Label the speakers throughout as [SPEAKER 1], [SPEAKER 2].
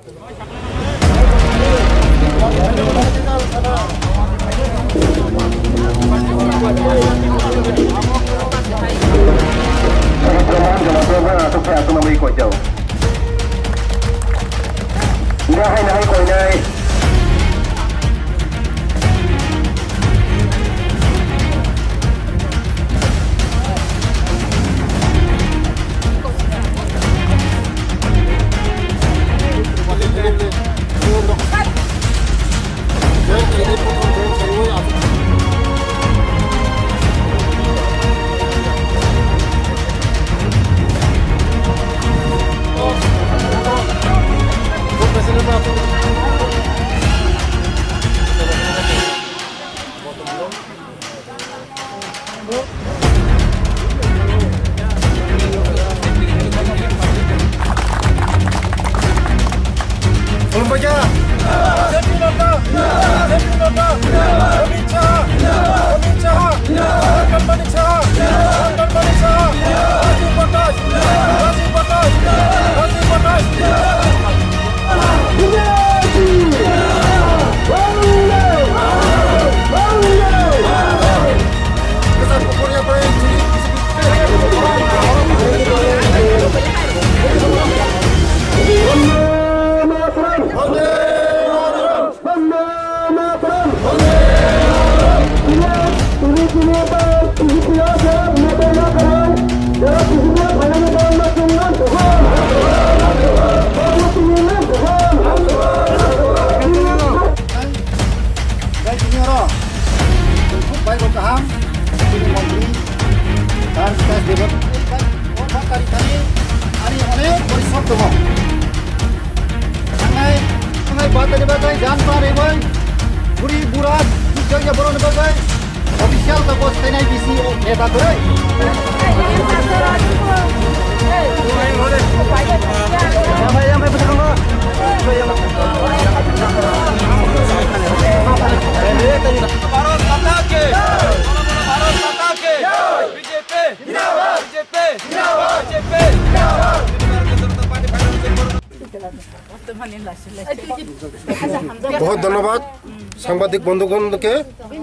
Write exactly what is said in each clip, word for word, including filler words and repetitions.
[SPEAKER 1] बहुत धन्यवाद सांबादिक बंधुगण के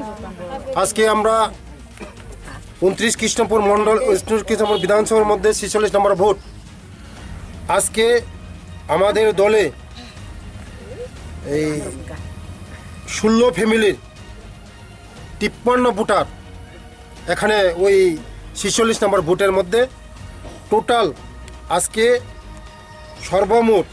[SPEAKER 1] आज के আমরা उनत्रिश कृष्णपुर मंडल कृष्णपुर विधानसभा मध्य छियालीस नम्बर भोट आज के हमारे दले षोलो फैमिली तिप्पन्न भोटार एखाने ওই छियालीस नम्बर भोटर मध्य टोटाल आज के सर्वमोट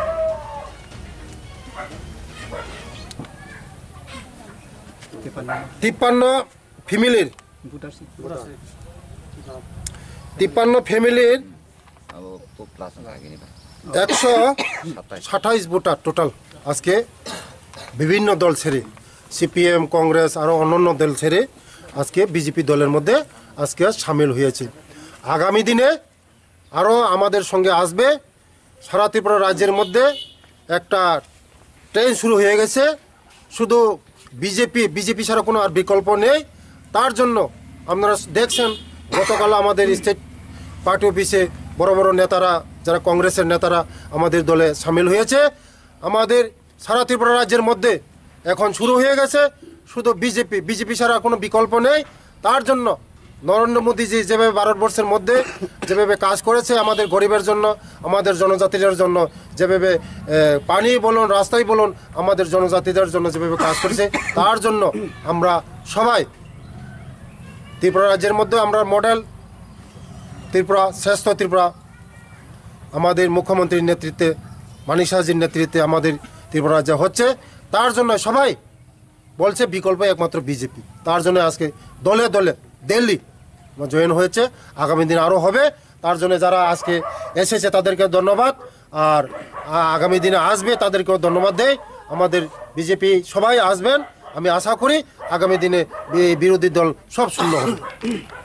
[SPEAKER 1] तिप्पन्न फैमिलिर तिप्पन्न फैमिलिर एकशो सत्ताईस भोटार टोटाल आज के विभिन्न दल छेड़े सीपीएम कांग्रेस और अन्य दल छेड़े आज के बीजेपी दलेर मध्य आज के शामिल हुए आगामी दिने आरो आमादेर संगे आसबे सारा त्रिपुरा राज्येर मध्य एकटा ट्रेन शुरू हो गेছে शुधु बीजेपी बीजेपी छाड़ा कोनो आर विकल्प नेই तार जन्य आपनारा देखছেন गतकाल आमादेर स्टेट पार्टी अफिसे बड़ बड़ नेतारा যারা কংগ্রেসের নেতারা আমাদের দলে শামিল হয়েছে আমাদের সারা ত্রিপুরা রাজ্যের মধ্যে এখন শুরু হয়ে গেছে শুধু বিজেপি বিজেপি ছাড়া কোনো বিকল্প নেই তার জন্য নরেন্দ্র মোদীজি যেভাবে ভারতবর্ষের মধ্যে যেভাবে কাজ করেছে আমাদের গরিবের জন্য আমাদের জনজাতিদের জন্য যেভাবে পানি বলুন রাস্তাই বলুন আমাদের জনজাতিদের জন্য যেভাবে কাজ করেছে তার জন্য আমরা সবাই ত্রিপুরা রাজ্যের মধ্যে আমরা মডেল ত্রিপুরা শ্রেষ্ঠ ত্রিপুরা আমাদের মুখ্যমন্ত্রীর নেতৃত্বে মানিক সাহাজির নেতৃত্বে আমাদের ত্রিপুরা রাজ্য হচ্ছে তার জন্য সবাই বলছে বিকল্প একমাত্র বিজেপি তার জন্য আজকে দলে দলে দিল্লি জয়েন হয়েছে আগামী দিন আরও হবে তার জন্য যারা আজকে এসেছে তাদেরকে ধন্যবাদ আর আগামী দিনে আসবে তাদেরকেও ধন্যবাদ দেই আমাদের বিজেপি সবাই আসবেন আমি আশা করি আগামী দিনে বিরোধী দল সব শূন্য হবে।